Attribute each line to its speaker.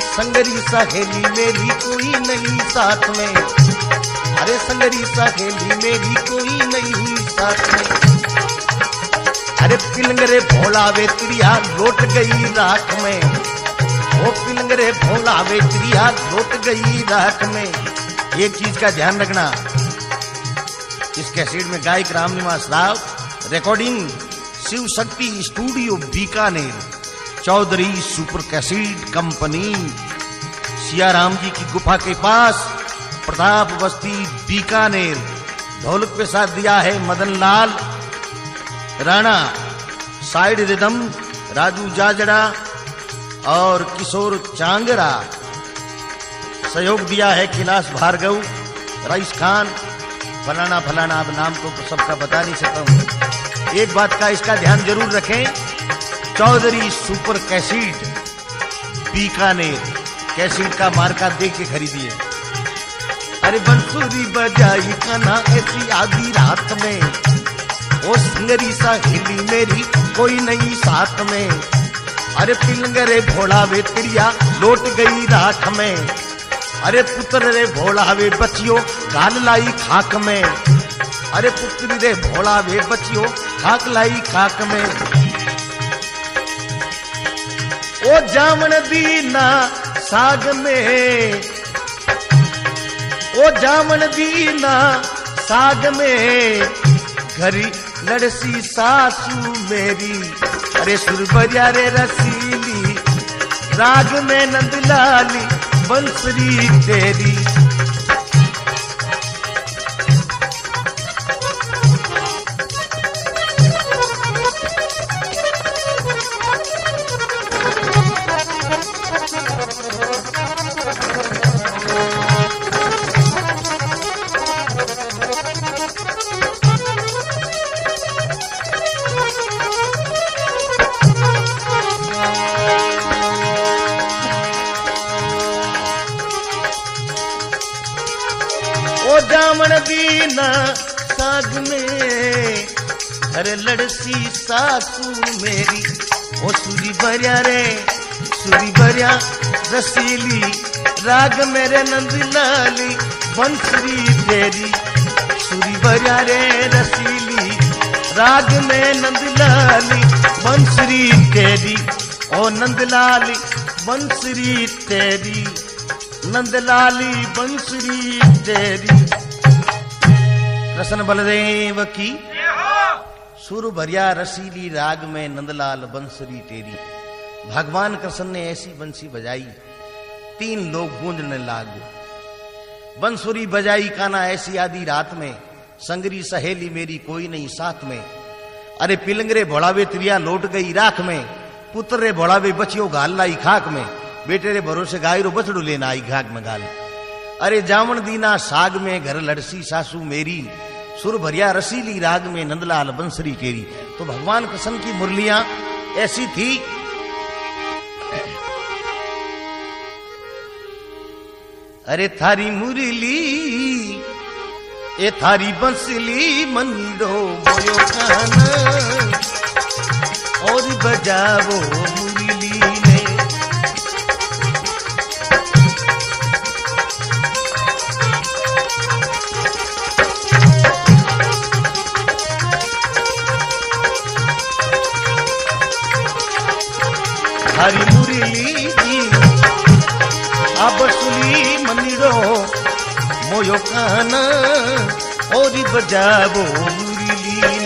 Speaker 1: संगरी सहेली मेरी कोई नहीं साथ में, अरे संगरी सहेली मेरी कोई नहीं साथ में। अरे पिलंगरे भोला वे त्रिया लौट गई राख में, वो पिलंगरे भोला वे त्रिया लौट गई राख में। एक चीज का ध्यान रखना, इस कैसेट में गायक Ramniwas Rao, recording Shiv Shakti studio Bikaner, Chaudhary super cassette company, Siyaram ji की गुफा के पास, प्रताप बस्ती बीकानेर। ढोलक पे साथ दिया है मदन लाल राणा, साइड रिदम राजू जाजड़ा और किशोर चांगरा, सहयोग दिया है कैलाश भार्गव, रईस खान, फलाना फलाना, अब नाम तो सबका बता नहीं सकता हूं। एक बात का इसका ध्यान जरूर रखें, Chaudhary super cassette Bikaner, cassette का मार्का देख के खरीदिए। अरे बंसुरी बजाई कान्हा ऐसी आधी रात में, ओ संगरी सहेली मेरी कोई नहीं साथ में। अरे पिलंगरे भोला वे त्रिया लौट गई राख में, अरे पुत्र रे भोला वे बचियो गाल लाई खाक में। अरे पुत्री रे भोला वे बचियो खाक लाई खाक में। ओ जामन दीना साग में, ओ जामन दीना साग में, घरी लड़सी सासू मेरी। अरे सुरबरिया रे रसीली, राग में नंदलाली बंसरी तेरी। जामन दीना साग में, अरे लड़सी सासू मेरी। ओ सुरी भरिया रे सुरी भरिया रसीली, राग मेरे नंदलाली बंसरी तेरी। सुरी भरिया रे रसीली, राग में नंदलाली बंसरी तेरी। ओ नंदलाली बंसरी तेरी, नंदलाली बंसरी तेरी। कृष्ण बलदेव की सुर भरिया रसीली, राग में नंदलाल बंसरी तेरी। भगवान कृष्ण ने ऐसी बंसी बजाई, तीन लोग गूंजने लागो। बंसुरी बजाई कान्हा ऐसी आधी रात में, संगरी सहेली मेरी कोई नहीं साथ में। अरे पिलंगरे भोलावे त्रिया लौट गई राख में, पुत्र रे भोलावे बचियो घाल लाई खाक में। बेटे रे भरोसे गाय रो बछड़ू लेना आई घाक में गाल। अरे जामन दीना साग में, घर लड़सी सासू मेरी। सुर भरिया रसीली, राग में नंदलाल बंसरी तेरी। तो भगवान कृष्ण की मुरलियां ऐसी थी, अरे थारी मुरली ए थारी बंसली मंडो मोयो काना, और बजावो मुरली ने। थारी मुरली बंसुली मंडो मोयो काना, और बजावो मुरली